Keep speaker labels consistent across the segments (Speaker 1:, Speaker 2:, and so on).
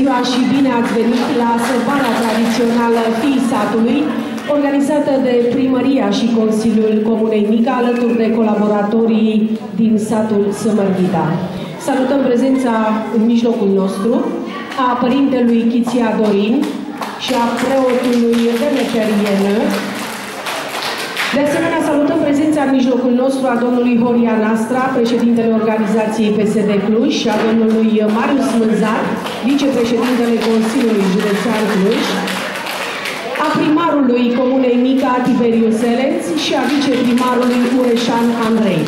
Speaker 1: ziua și bine ați venit la sărbarea tradițională Fiii Satului, organizată de Primăria și Consiliul Comunei Mica, alături de colaboratorii din satul Sâmărghita. Salutăm prezența în mijlocul nostru a părintelui Chiția Dorin și a preotului Demeter Ienă. De asemenea, salutăm prezența în mijlocul nostru a domnului Horia Nastra, președintele organizației PSD Cluj, și a domnului Marius Mânzat, vicepreședintele Consiliului Județean Cluj, a primarului Comunei Mica, Tiberiu Selenț, și a viceprimarului Mureșan Andrei.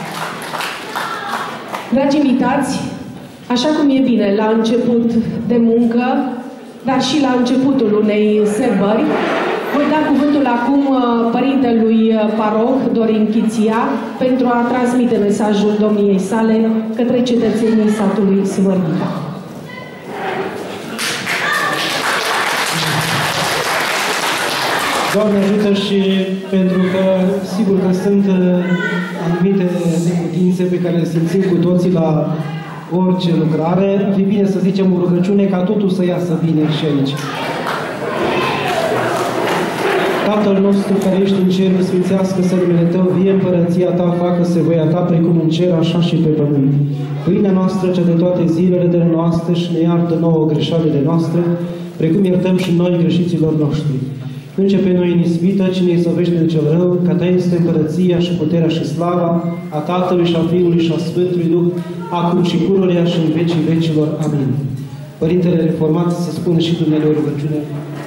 Speaker 1: Dragi invitați, așa cum e bine la început de muncă, dar și la începutul unei sărbări, voi da cuvântul acum părintelui paroh Dorin Chiția pentru a transmite mesajul domniei sale către cetățenii satului Sâmărghita.
Speaker 2: Doamne ajută, și pentru că sigur că sunt anumite neputințe pe care le simțim cu toții la orice lucrare, ar fi bine să zicem o rugăciune ca totul să iasă bine și aici. Tatăl nostru care ești în cer, sfințească-se numele Tău, vie împărăția Ta, facă-se voia Ta, precum în cer, așa și pe pământ. Pâinea noastră, cea de toate zilele, dă-ne noastre și ne iartă nouă greșalile noastre, precum iertăm și noi greșiților noștri. Nu începe noi în ispită, ci ne izbăvește de cel rău, că Ta este împărăția și puterea și slava a Tatălui și a Fiului și a Sfântului Duh, acum și pururea și în vecii vecilor. Amin. Părintele Reformat, să spună și Dumnezeu rugăciune.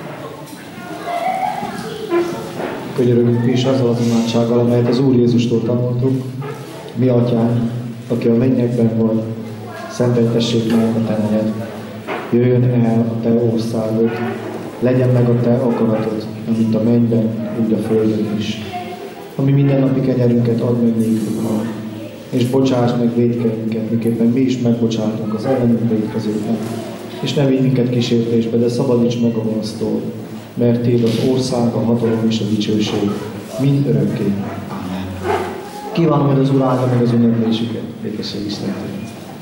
Speaker 3: Könyörögünk mi is azzal az imádsággal, amelyet az Úr Jézustól tanultuk. Mi atyánk, aki a mennyekben vagy, szenteltessék meg a te neved. Jöjjön el a te országod, legyen meg a te akaratod, amint a mennyben, úgy a földön is. Ami mindennapi kenyerünket add meg nékünk ma, és bocsáss meg vétkeinket, miképpen mi is megbocsátunk az ellenünk vétkezőknek. És ne vigy minket kísértésbe, de szabadíts meg a gonosztól, mert Téd az ország, a hatalom és a dicsőség mind örökké. Amen. Kívánom, hogy az Úr áldja meg az ünneplésüket. Békesség Istennek.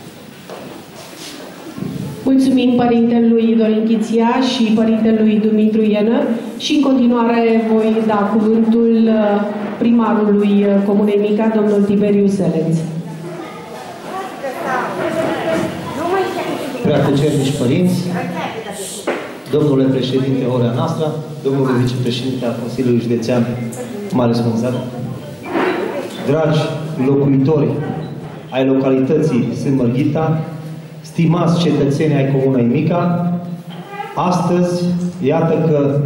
Speaker 1: Mulțumim părintelui Dorin Chiția și părintelui Dumitru Ienă și în continuare voi da cuvântul primarului Comunei Mica, domnul Tiberiu Selenț.
Speaker 4: Preacucernici părinți, domnule președinte Horia Nastra, domnule vicepreședinte al Consiliului Județean Marius Mânzat, dragi locuitori ai localității Sâmărghita, stimați cetățeni ai Comunei Mica, astăzi, iată că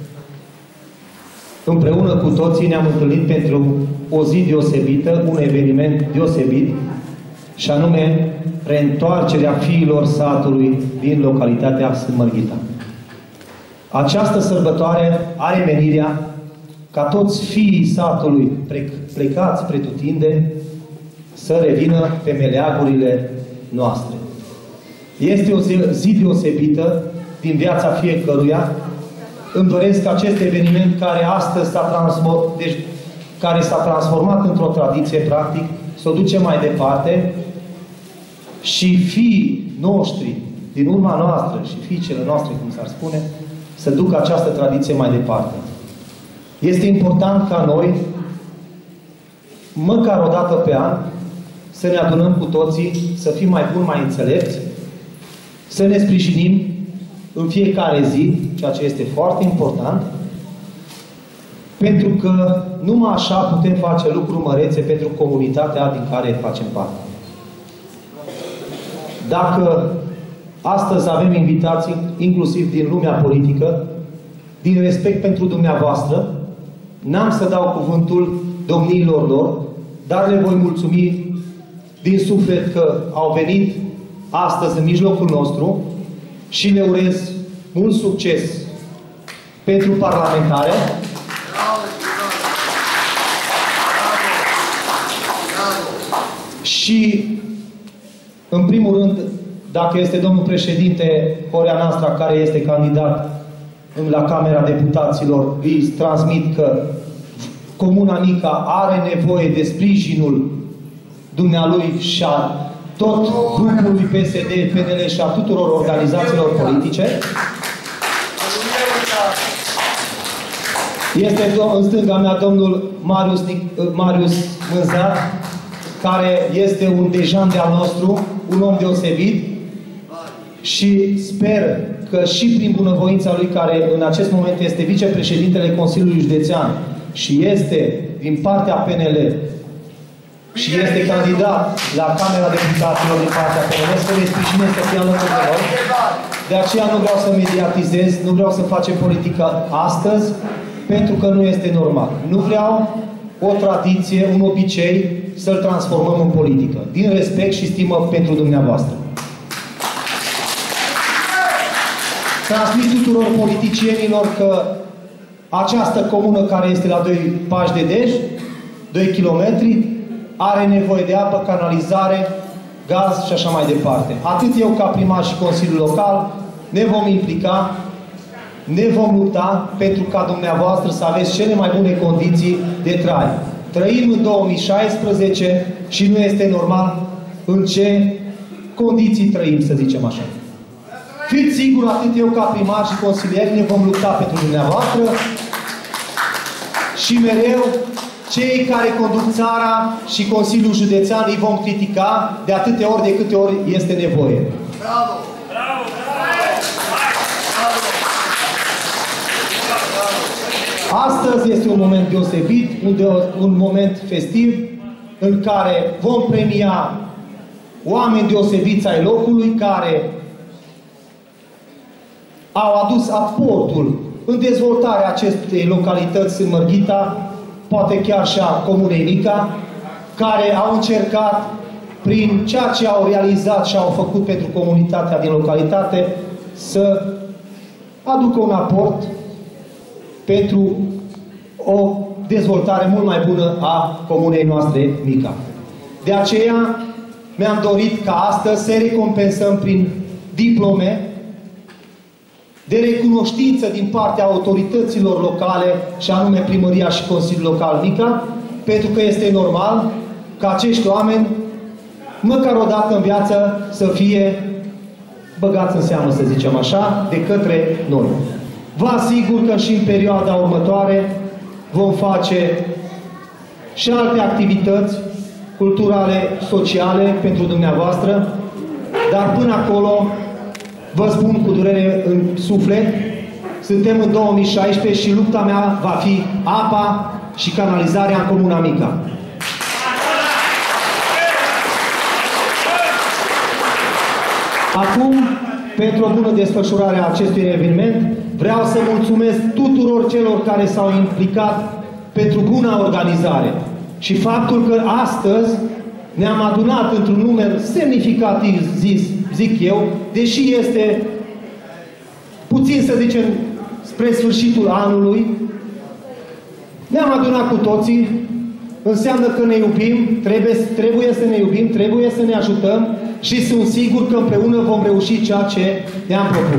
Speaker 4: împreună cu toții ne-am întâlnit pentru o zi deosebită, un eveniment deosebit, și anume reîntoarcerea fiilor satului din localitatea Sâmărghita. Această sărbătoare are menirea ca toți fiii satului plecați pretutindeni să revină pe meleagurile noastre. Este o zi deosebită din viața fiecăruia. Îmi doresc că acest eveniment care astăzi s-a transformat într-o tradiție, practic, să o ducem mai departe și fiii noștri din urma noastră și fiicele noastre, cum s-ar spune, să ducă această tradiție mai departe. Este important ca noi, măcar o dată pe an, să ne adunăm cu toții, să fim mai buni, mai înțelepți, să ne sprijinim în fiecare zi, ceea ce este foarte important, pentru că numai așa putem face lucruri mărețe pentru comunitatea din care facem parte. Dacă astăzi avem invitații, inclusiv din lumea politică, din respect pentru dumneavoastră, n-am să dau cuvântul domniilor lor, dar le voi mulțumi din suflet că au venit astăzi în mijlocul nostru și le urez mult succes pentru parlamentare. Și, în primul rând, dacă este domnul președinte Horia Nastra, care este candidat la Camera Deputaților, îi transmit că Comuna Mica are nevoie de sprijinul dumnealui și a tot grupului PSD, PNL și a tuturor organizațiilor politice. Este în stânga mea domnul Marius Mânzar, care este un dejan de-al nostru, un om deosebit, și sper că și prin bunăvoința lui, care în acest moment este vicepreședintele Consiliului Județean și este din partea PNL și este candidat la Camera Deputaților din partea PNL, să ne sprijine să fie alături de noi. De aceea nu vreau să mediatizez, nu vreau să facem politică astăzi, pentru că nu este normal. Nu vreau o tradiție, un obicei, să-l transformăm în politică. Din respect și stimă pentru dumneavoastră. Transmit tuturor politicienilor că această comună, care este la 2 pași de Dej, 2 kilometri, are nevoie de apă, canalizare, gaz și așa mai departe. Atât eu ca primar și Consiliul Local ne vom implica, ne vom lupta pentru ca dumneavoastră să aveți cele mai bune condiții de trai. Trăim în 2016 și nu este normal în ce condiții trăim, să zicem așa. Fiți siguri, atât eu ca primar și consilieri ne vom lupta pentru dumneavoastră și mereu cei care conduc țara și Consiliul Județean îi vom critica de atâtea ori de câte ori este nevoie. Bravo! Bravo! Bravo! Astăzi este un moment deosebit, un moment festiv, în care vom premia oameni deosebiți ai locului, care au adus aportul în dezvoltarea acestei localități în Mărghita, poate chiar și a Comunei Mica, care au încercat, prin ceea ce au realizat și au făcut pentru comunitatea din localitate, să aducă un aport pentru o dezvoltare mult mai bună a Comunei noastre Mica. De aceea mi-am dorit ca astăzi să recompensăm prin diplome de recunoștință din partea autorităților locale, și anume Primăria și Consiliul Local Mica, pentru că este normal ca acești oameni, măcar o dată în viață, să fie băgați în seamă, să zicem așa, de către noi. Vă asigur că și în perioada următoare vom face și alte activități culturale, sociale pentru dumneavoastră, dar până acolo vă spun cu durere în suflet, suntem în 2016 și lupta mea va fi apa și canalizarea în Comuna Mica. Acum, pentru o bună desfășurare a acestui eveniment, vreau să mulțumesc tuturor celor care s-au implicat pentru buna organizare. Și faptul că astăzi ne-am adunat într-un număr semnificativ, zic eu, deși este puțin, să zicem, spre sfârșitul anului, ne-am adunat cu toții, înseamnă că ne iubim, trebuie să ne iubim, trebuie să ne ajutăm și sunt sigur că împreună vom reuși ceea ce ne-am propus.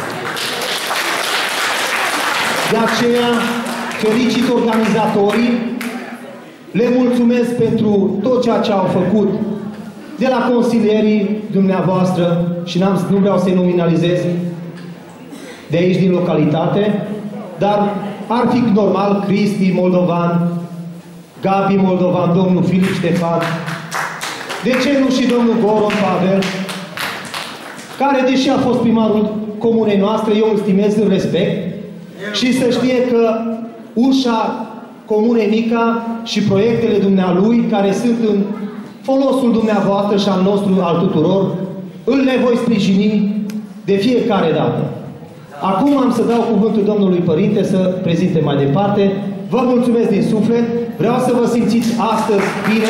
Speaker 4: De aceea, felicit organizatorii, le mulțumesc pentru tot ceea ce au făcut, de la consilierii dumneavoastră, și nu vreau să-i nominalizez, de aici din localitate, dar ar fi normal Cristi Moldovan, Gabi Moldovan, domnul Filip Ștefan, de ce nu și domnul Goron Pavel, care, deși a fost primarul comunei noastre, eu îl stimez, îl respect, și să știe că ușa Comunei Mica și proiectele dumnealui, care sunt în folosul dumneavoastră și al nostru, al tuturor, îl ne voi sprijini de fiecare dată. Acum am să dau cuvântul domnului Părinte să prezinte mai departe. Vă mulțumesc din suflet. Vreau să vă simțiți astăzi bine.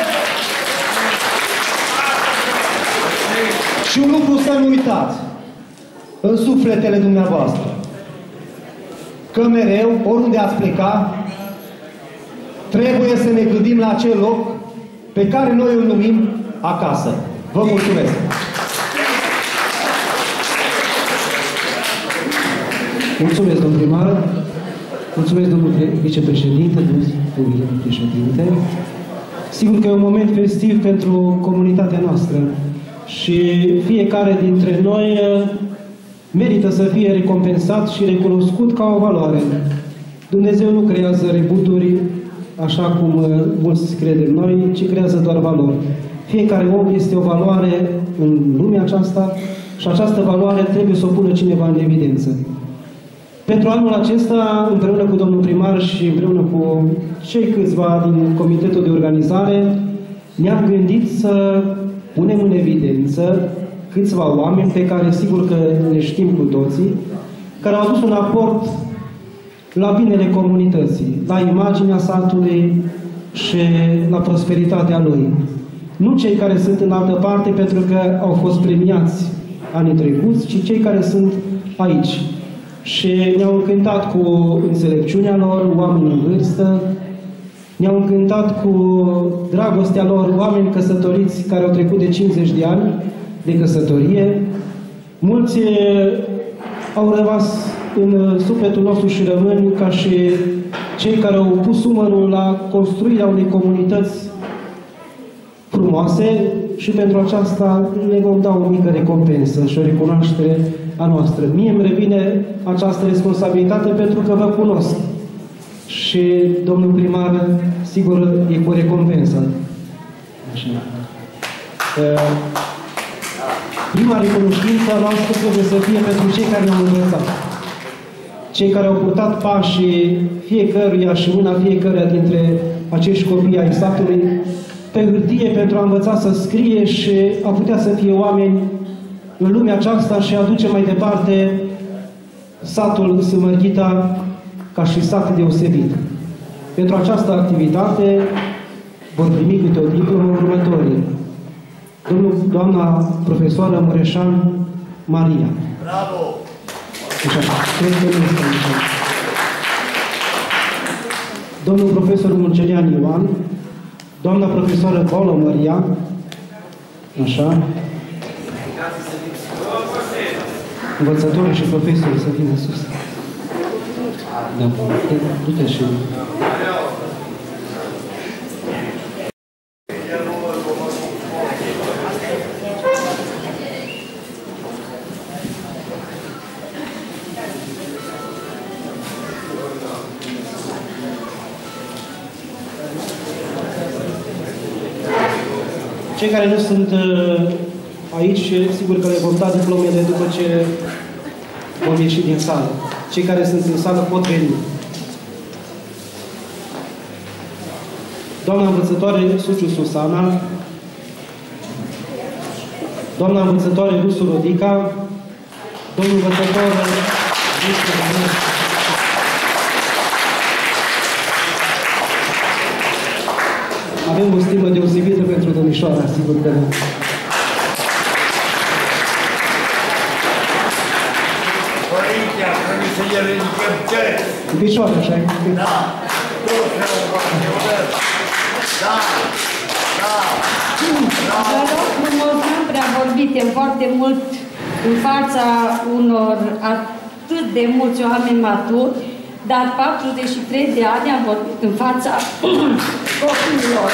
Speaker 4: Și un lucru să nu uitați în sufletele dumneavoastră. Că mereu, oriunde ați pleca, trebuie să ne gândim la acel loc pe care noi îl numim acasă. Vă mulțumesc!
Speaker 2: Mulțumesc, domnul primar. Mulțumesc, domnul vicepreședinte, domnul președinte. Sigur că e un moment festiv pentru comunitatea noastră și fiecare dintre noi merită să fie recompensat și recunoscut ca o valoare. Dumnezeu nu creează rebuturi așa cum mulți credem noi, ci creează doar valori. Fiecare om este o valoare în lumea aceasta și această valoare trebuie să o pună cineva în evidență. Pentru anul acesta, împreună cu domnul primar și împreună cu cei câțiva din comitetul de organizare, ne-am gândit să punem în evidență câțiva oameni pe care sigur că le știm cu toții, care au adus un aport la binele comunității, la imaginea satului și la prosperitatea lui. Nu cei care sunt în altă parte pentru că au fost premiați anii trecuți, ci cei care sunt aici. Și ne-au încântat cu înțelepciunea lor, oameni în vârstă, ne-au încântat cu dragostea lor, oameni căsătoriți care au trecut de 50 de ani de căsătorie. Mulți au rămas în sufletul nostru și rămân ca și cei care au pus umărul la construirea unei comunități frumoase și pentru aceasta ne vom da o mică recompensă și o recunoaștere a noastră. Mie îmi revine această responsabilitate pentru că vă cunosc. Și domnul primar, sigur, e cu recompensă. Așa. Prima recunoștință a noastră trebuie să fie pentru cei care ne-au învățat. Cei care au purtat pașii fiecăruia și mâna fiecăruia dintre acești copii ai satului pe hârtie pentru a învăța să scrie și a putea să fie oameni în lumea aceasta și aduce mai departe satul Sâmărghita ca și sat deosebit. Pentru această activitate vor primi câte o diplomă următorie. Doamna profesoară Mureșan Maria.
Speaker 5: Bravo!
Speaker 2: Așa, cred că nu este așa. Domnul profesor Mulcelian Ioan, doamna profesoară Paula Maria, așa, învățătorii și profesorii să vină sus. Da, du-te și... Cei care nu sunt aici, sigur că le vom da diplomele după ce vom ieși din sală. Cei care sunt în sală pot veni. Doamna învățătoare Suciu Susana, doamna învățătoare Rusu Rodica, domnul învățător avem o stimă deosebită pentru domnișoara, sigur că nu.
Speaker 5: Părintea, trebuie să ne ridicăm cări.
Speaker 2: În picioare, așa e?
Speaker 5: Da. Da. Da.
Speaker 6: Vă rog frumos, n-am prea vorbit foarte mult în fața unor atât de mulți oameni maturi, dar 43 de ani am vorbit în fața copiilor.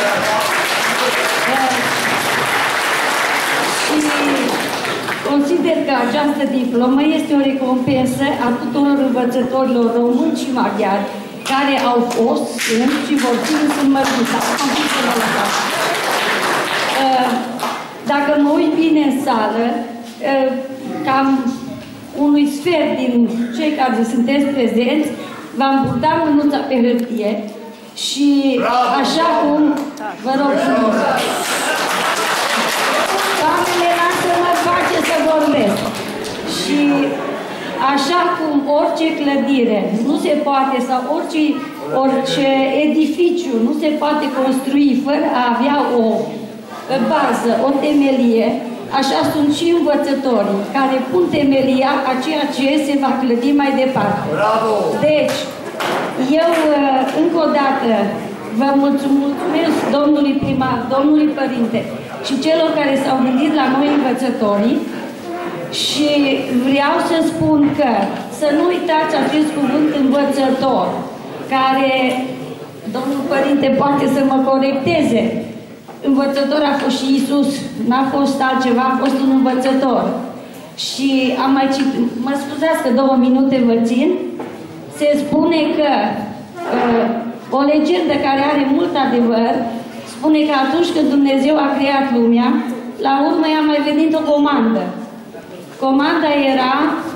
Speaker 6: Și consider că această diplomă este o recompensă a tuturor învățătorilor români și maghiari care au fost, sunt și vor fi în Sâmărghita. Dacă mă uit bine în sală, cam unui sfert din cei care sunteți prezenți, v-am purtat mânuța pe hârtie și așa cum, vă rog frumos, doamnele, lasă-mă face să vorbesc. Și așa cum orice clădire nu se poate, sau orice edificiu nu se poate construi fără a avea o bază, o temelie, așa sunt și învățătorii care pun temelia a ceea ce se va clădi mai departe.
Speaker 5: Bravo!
Speaker 6: Deci, eu încă o dată vă mulțumesc domnului primar, domnului părinte și celor care s-au gândit la noi învățătorii și vreau să spun că să nu uitați acest cuvânt învățător, care domnul părinte poate să mă corecteze. Învățător a fost și Iisus, n-a fost altceva, a fost un învățător. Și am mai citit, mă scuzați că 2 minute vă țin, se spune că o legendă care are mult adevăr, spune că atunci când Dumnezeu a creat lumea, la urmă i-a mai venit o comandă. Comanda era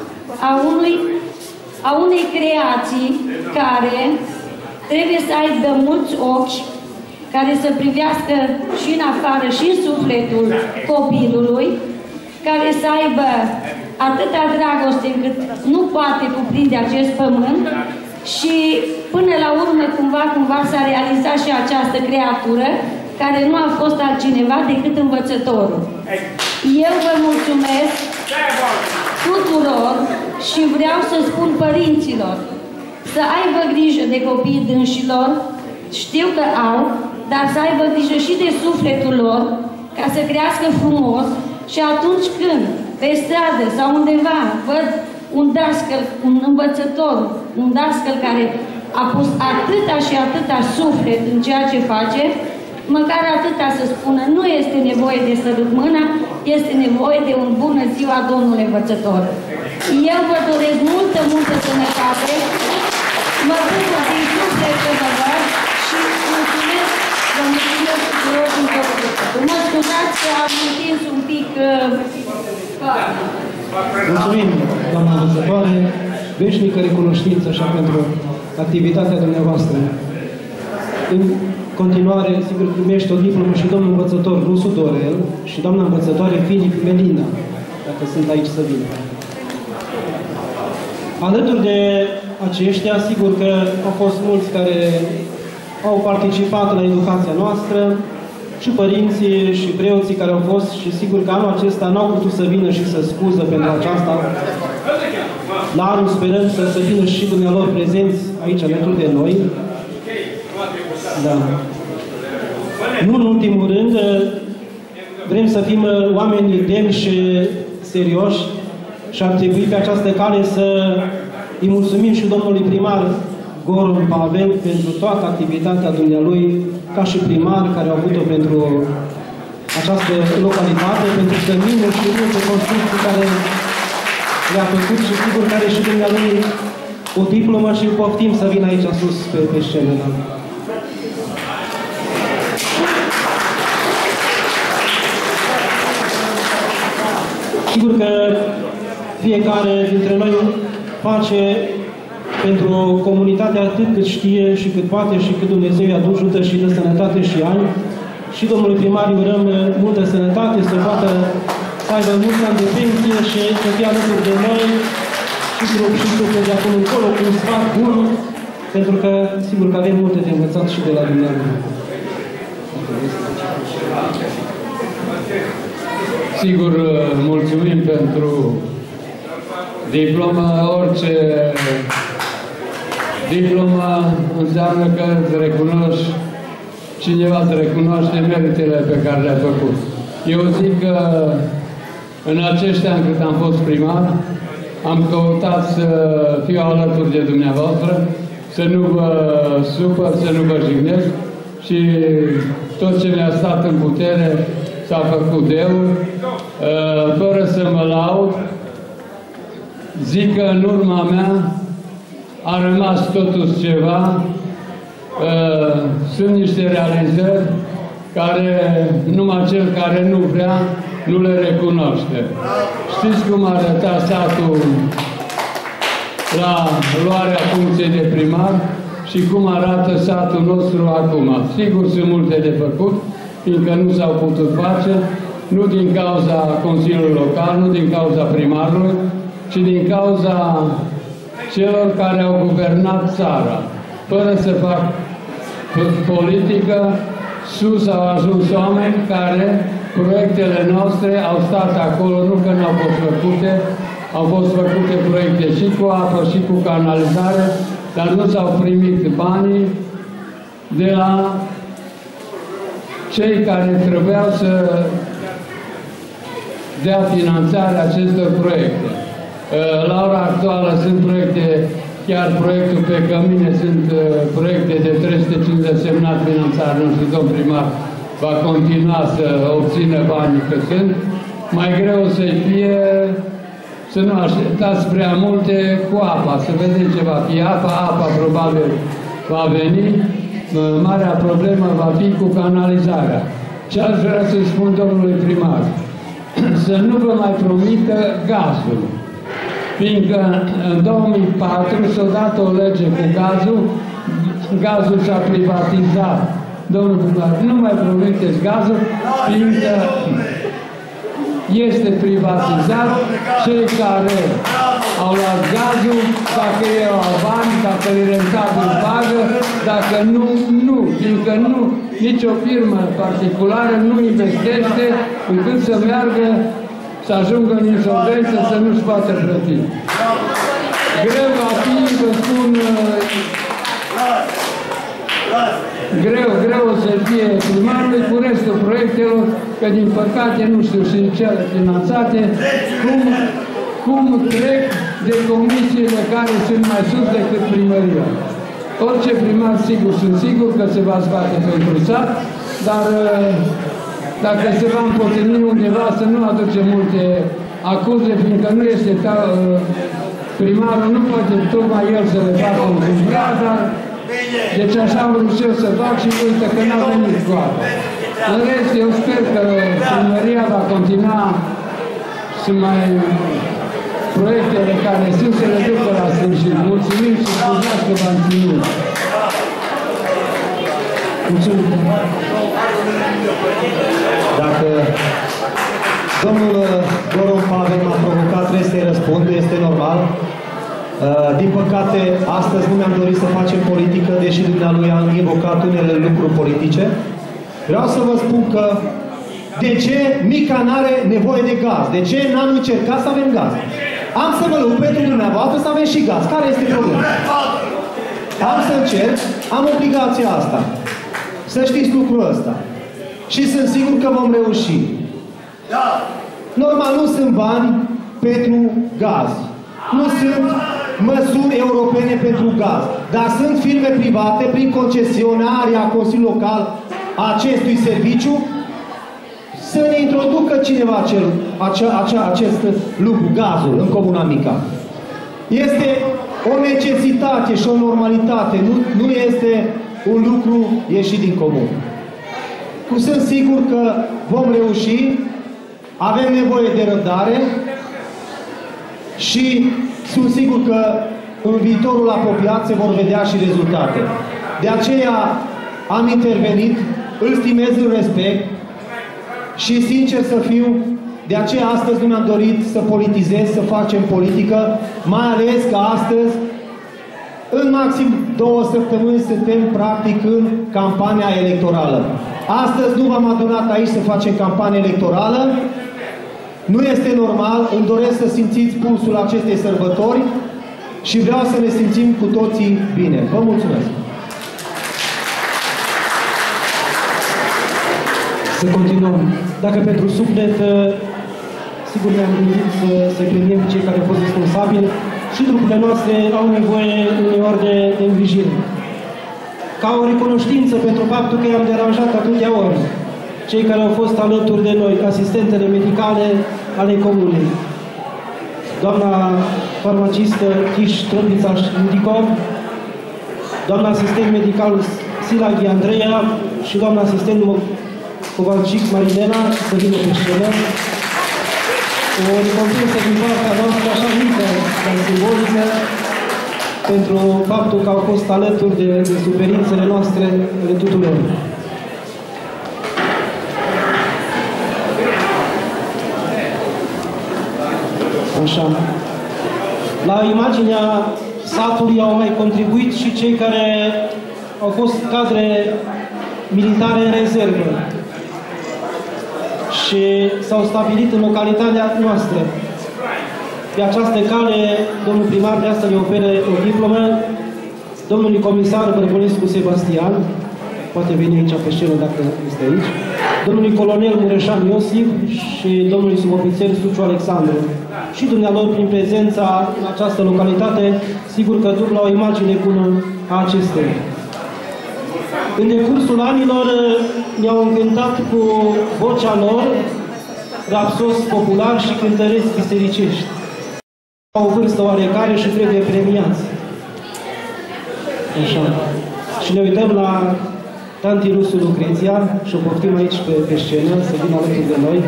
Speaker 6: a unei creații care trebuie să aibă mulți ochi, care să privească și în afară și în sufletul copilului, care să aibă atâta dragoste încât nu poate cuprinde acest pământ și până la urmă cumva s-a realizat și această creatură care nu a fost altcineva decât învățătorul. Eu vă mulțumesc tuturor și vreau să spun părinților să aibă grijă de copiii dânșilor, știu că au, dar să aibă grijă și de sufletul lor, ca să crească frumos și atunci când pe stradă sau undeva văd un dascăl, un învățător, un dascăl care a pus atâta și atâta suflet în ceea ce face, măcar atâta să spună, nu este nevoie de sărut mâna, este nevoie de un bună ziua, domnule învățător. Eu vă doresc multă sănătate, mă bucur din suflet că vă văd și mulțumesc, vă mulțumesc tuturor din totul. Mă scuzați că am întins un pic...
Speaker 2: Mulțumim, doamna învățătoare, veșnică recunoștință așa pentru activitatea dumneavoastră. În continuare, sigur, primește o diplomă și domnul învățător Rusu Dorel și doamna învățătoare Filip Melina, dacă sunt aici să vină. Alături de aceștia, sigur că au fost mulți care au participat la educația noastră, și părinții și preoții care au fost și sigur că anul acesta n-au putut să vină și să scuză pentru aceasta. La anul sperăm să vină și dumnealor prezenți aici alături de noi. Da. Nu în ultimul rând, vrem să fim oameni demni și serioși și ar trebui pe această cale să îi mulțumim și domnului primar Goron Pavel pentru toată activitatea dumnealui ca și primar care a avut-o pentru această localitate, pentru căminuri și multe construcții care le-a făcut și sigur care și dumnealui o diplomă și îl poftim să vină aici sus pe scenă. Sigur că fiecare dintre noi face pentru comunitatea atât cât știe și cât poate și cât Dumnezeu i-a ajută și de sănătate și ani. Și domnului primar îi urăm multă sănătate, să poată să aibă mulți ani de pensie și să fie alături de noi și grup și suflet de acum încolo cu un sfat bun, pentru că sigur că avem multe de învățat și de la Dumnezeu.
Speaker 7: Sigur, mulțumim pentru diplomă. Orice diplomă înseamnă că îți recunoști, cineva îți recunoaște meritele pe care le-ai făcut. Eu zic că în acești ani cât am fost primar, am căutat să fiu alături de dumneavoastră, să nu vă supăr, să nu vă jignesc și tot ce mi-a stat în putere s-a făcut eu, fără să mă laud. Zic că în urma mea a rămas totuși ceva, sunt niște realizări care numai cel care nu vrea nu le recunoaște. Știți cum arăta satul la luarea funcției de primar și cum arată satul nostru acum. Sigur, sunt multe de făcut, fiindcă nu s-au putut face, nu din cauza Consiliului Local, nu din cauza primarului, ci din cauza celor care au guvernat țara. Fără să fac politică, sus au ajuns oameni care proiectele noastre au stat acolo, nu că nu au fost făcute, au fost făcute proiecte și cu apă și cu canalizare, dar nu s-au primit banii de la cei care trebuiau să dea finanțarea acestor proiecte. La ora actuală sunt proiecte chiar proiectul pe cămine sunt proiecte de 350 semnat finanțare, nu știu, domn primar va continua să obțină banii că sunt. Mai greu să-i fie să nu așteptați prea multe cu apa, să vedem ce va fi apa probabil va veni, marea problemă va fi cu canalizarea. Ce aș vrea să spun domnului primar? Să nu vă mai promită gazul, fiindcă în 2004 s-a dat o lege cu gazul s-a privatizat. Domnul primar, nu mai promiteți gazul, fiindcă este privatizat. Cei care au luat gazul, dacă ei au bani, dacă e rentabil bagă, dacă nu, nu, fiindcă nu, nicio firmă particulară nu investește încât să meargă, să ajungă în insolvență, să nu-și poată plăti. Greu va fi, vă spun, greu să fie primarului cu restul proiectelor, că din păcate nu știu și cele finanțate, cum trec de comisiile care sunt mai sus decât primăria. Orice primar, sunt sigur că se va zbate pentru sat, dar dacă se va împotrivi undeva să nu aduce multe acuze, fiindcă nu este primarul, nu poate tocmai el să le facă un cumpărat, dar deci așa am vrut eu să fac și uite că n-a venit cu apa. În rest, eu sper că primăria va continua să mai proiectele care sunt să le ducă la sfârșit. Mulțumim și scuzați că v-am ținut.
Speaker 2: Mulțumim.
Speaker 4: Dacă domnul Goron Pavel m-a provocat, trebuie să-i răspund, este normal. Din păcate, astăzi nu mi-am dorit să facem politică, deși dumnealui a invocat unele lucruri politice. Vreau să vă spun că de ce Mica n-are nevoie de gaz? De ce n-am încercat să avem gaz? Am să mă lupt pentru dumneavoastră să avem și gaz. Care este problema? Am să încerc, am obligația asta. Să știți lucrul ăsta. Și sunt sigur că vom reuși. Normal, nu sunt bani pentru gaz. Nu sunt măsuri europene pentru gaz. Dar sunt firme private, prin concesionarea Consiliului Local a acestui serviciu, să ne introducă cineva acest lucru, gazul, în Comuna Mica. Este o necesitate și o normalitate, nu este un lucru ieșit din comun. Sunt sigur că vom reuși, avem nevoie de răbdare și sunt sigur că în viitorul apropiat se vor vedea și rezultate. De aceea am intervenit, îl stimez, îl respect și, sincer să fiu, de aceea astăzi nu mi-am dorit să politizez, să facem politică, mai ales că astăzi, în maxim 2 săptămâni, suntem practic în campania electorală. Astăzi nu v-am adunat aici să facem campanie electorală. Nu este normal, îmi doresc să simțiți pulsul acestei sărbători și vreau să ne simțim cu toții bine. Vă mulțumesc!
Speaker 2: Să continuăm. Dacă pentru suflet, sigur ne-am gândit să premiem cei care au fost responsabili și trupurile noastre au nevoie uneori de îngrijire. Ca o recunoștință pentru faptul că i-am deranjat atâtea ori, cei care au fost alături de noi, asistentele medicale ale comunei, doamna farmacistă Chiș Trâmbița Indicov, doamna asistent medical Silaghi Andreea și doamna asistent Covalcic Marilena, să vină pe scenă. O recompensă din partea noastră așa mică, dar simbolică, pentru faptul că au fost alături de suferințele noastre de tuturor. Așa. La imaginea satului au mai contribuit și cei care au fost cadre militare în rezervă și s-au stabilit în localitatea noastră. Pe această cale, domnul primar de asta le oferă o diplomă domnului comisar Bărbulescu Sebastian, poate veni aici pe scenă dacă este aici, domnului colonel Mureșan Iosif și domnului subofițer Suciu Alexandru. și dumnealor prin prezența în această localitate, sigur că duc la o imagine bună a acesteia. În decursul anilor mi-au încântat cu vocea lor rapsos popular și cântăreți bisericești. Au o vârstă oarecare și trebuie premiați. Așa. Și ne uităm la tanti Rusu Lucreția și o poftim aici pe scenă, să vină alături de noi.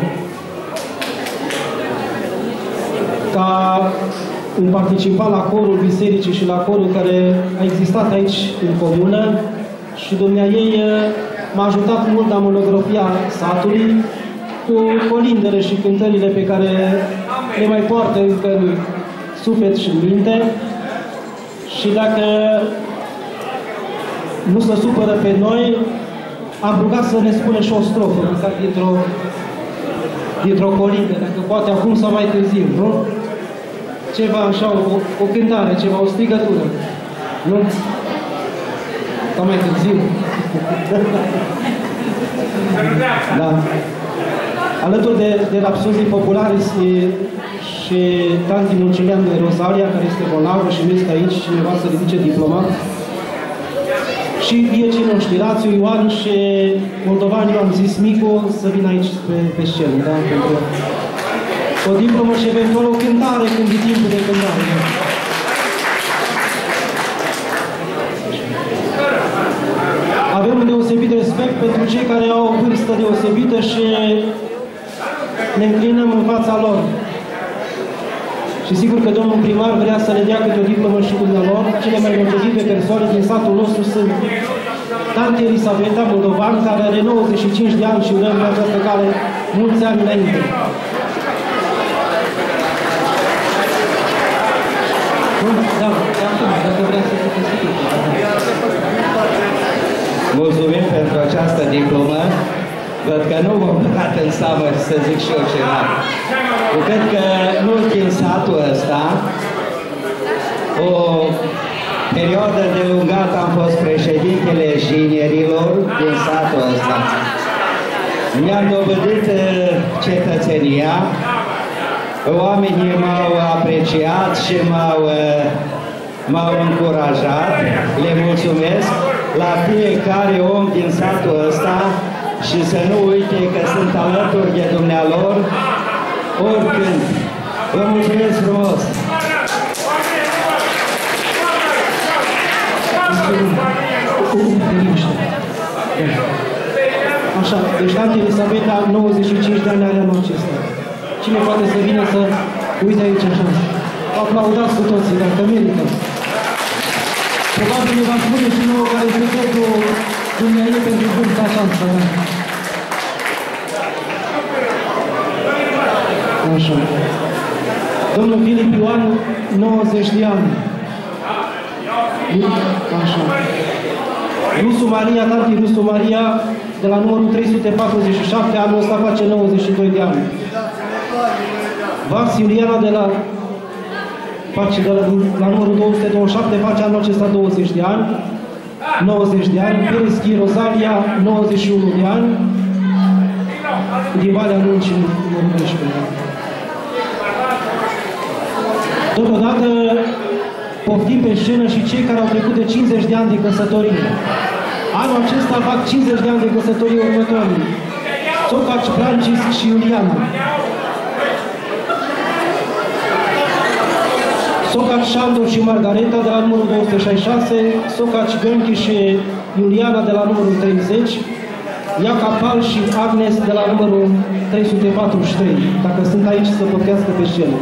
Speaker 2: Ca un participat la corul bisericii și la corul care a existat aici în comună și dumnea ei m-a ajutat mult la monografia satului cu colindele și cântările pe care le mai poartă încă în suflet și în minte. Și dacă nu se supără pe noi, am rugat să ne spune și o strofă, măcar dintr-o colindă, dacă poate acum sau mai târziu, nu? Ceva așa, o cântare, ceva, o strigătură, nu? Sau mai târziu. Da. Alături de rapsozii populare și tanti Muncenean de Rosalia, care este bolnavă și nu este aici, cineva să ridice diploma. Și vieții noștri, Rațiu Ioan și Moldovan Ioan Zis Micu, să vină aici pe scenă, da? Pentru o diplomă și eventual o cântare, când e timpul de cântare. Da? Avem un deosebit respect pentru cei care au o vârstă deosebită și ne înclinăm în fața lor. Și sigur că domnul primar vrea să le dea câte o diplomă și dumnealor. Cele mai motivite persoane din satul nostru sunt tante Elisabeta Moldovan, care are 95 de ani și urăm pe această cale mulți ani înainte. Da, dacă vrea să se constituie.
Speaker 8: Mulțumim pentru această diplomă. Văd că nu m-am băgat în seamă să zic și eu ceva. Eu cred că mult din satul ăsta, o perioadă delungată am fost președintele jinerilor din satul ăsta. Mi-am dovedit cetățenia, oamenii m-au apreciat și m-au încurajat, le mulțumesc la fiecare om din satul ăsta și să nu uite că sunt alături de dumnealor oricând. Vă mulțumesc frumos!
Speaker 2: Așa, deci tante Elisabeta, 95 de ani are anul acesta. Cine poate să vină să uite aici așa? Aplaudați cu toții, dacă merită. Probabil ne va spune și nouă care este totul dumneavoastră pentru vârsta aceasta. Așa. Domnul Filip Ioan, 90 de ani. Așa. Rusu Maria, tanti Rusu Maria, de la numărul 347, anul ăsta face 92 de ani. Vax Iuliana de la numărul 227, face anul acesta 20 de ani. 90 de ani. Pereschi Rosalia, 91 de ani. Din Valea Luncii, numărul 12. Totodată poftim pe scenă și cei care au trecut de 50 de ani de căsătorie. Anul acesta fac 50 de ani de căsătorie următorii. Socaci, Francis și Iuliana. Socaci, Șandor și Margareta de la numărul 266, Socaci, Gânchi și Iuliana de la numărul 30, Iaca Pal și Agnes de la numărul 343, dacă sunt aici să poftească pe scenă.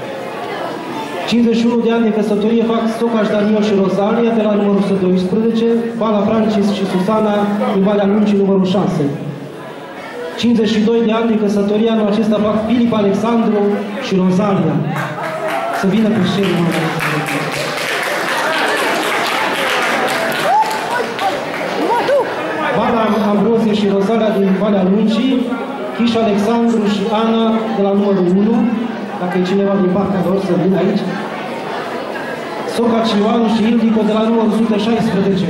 Speaker 2: 51 de ani de căsătorie fac Socaș Daniel și Rosalia de la numărul 112, Vala Francis și Susana din Valea Luncii numărul 6. 52 de ani de căsătorie anul acesta fac Filip Alexandru și Rosalia. Să vină pe scenă. Vala Ambrozie și Rosalia din Valea Luncii, Chiș Alexandru și Ana de la numărul 1. Dacă e cineva din partea lor să vină aici. Socaci Ioanu și Ildico de la numărul 116.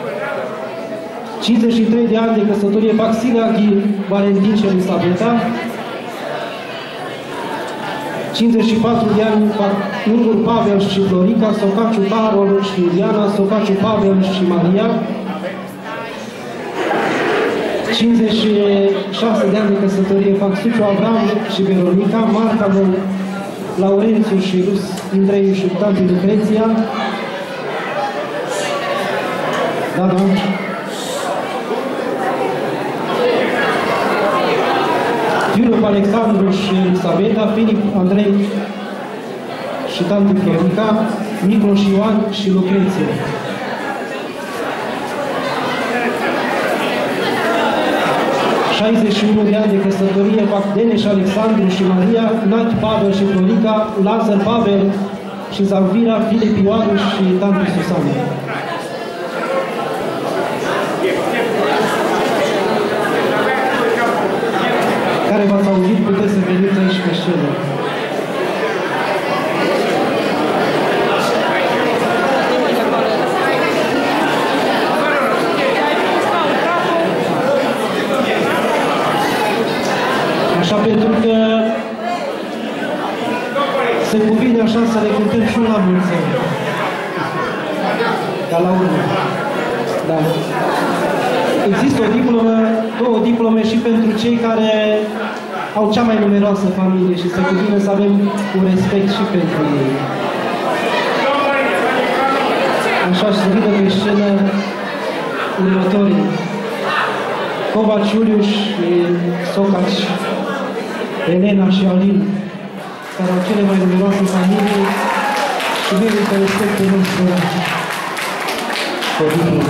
Speaker 2: 53 de ani de căsătorie fac Silaghi, Valentin și Elisabeta. 54 de ani, Ungur Pavel și Florica, Socaciu Carol și Iuliana, Socaciu Pavel și Maria. 56 de ani de căsătorie fac Suciu Avram și Veronica, Marta Laurențiu și Rus Indreiu și tanti Lucreția. Da. Filip Alexandru și Elisabeta, Filip Andrei și tanti Florica, Miclo și Ioan și Lucreția. de ani de căsătorie fac Denis Alexandru și Maria, Nachi Pavel și Florica, Lazar Pavel și Zanvira, Filip Ioan și tanti Susana. Care v-ați auzit, puteți să veniți aici pe scenă. Așa, pentru că se cuvine așa să le cântăm și la mulți ani. Ca la urmă. Da. Există o diplomă, două diplome și pentru cei care au cea mai numeroasă familie și se cuvine să avem un respect și pentru ei. Așa și să vină pe scenă următorii. Covaci Iuliuș și Socaci, Elena și Alin, care au cele mai numeroase familii și merită respectul nostru o diplomă.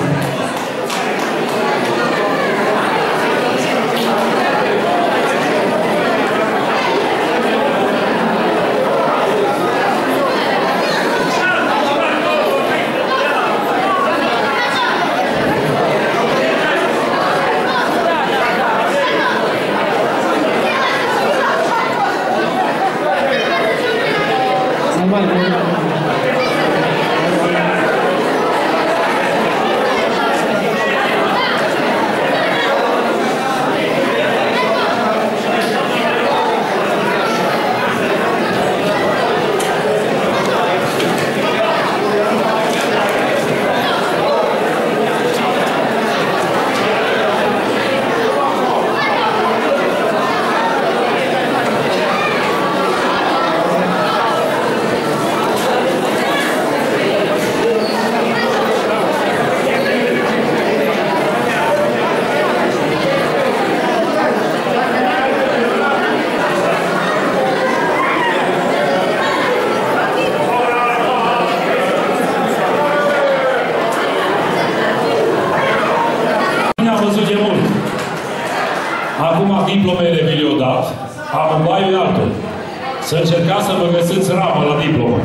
Speaker 9: Diplomele vi le-au dat, amândoi altul. Să încercați să vă găsiți ramă la diplomă.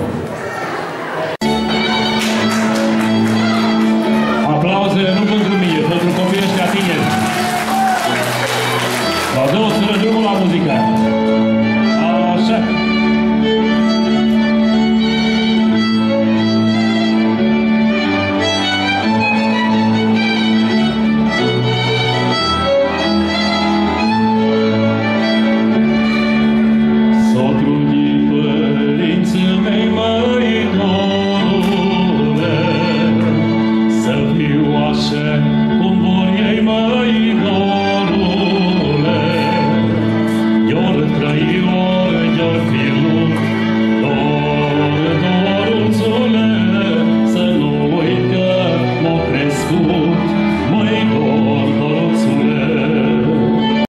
Speaker 9: Aplauzele nu pentru mine, pentru copiii ăștia tineri. Vă dă o țără drumul la muzică. Așa.
Speaker 10: Să fiu așa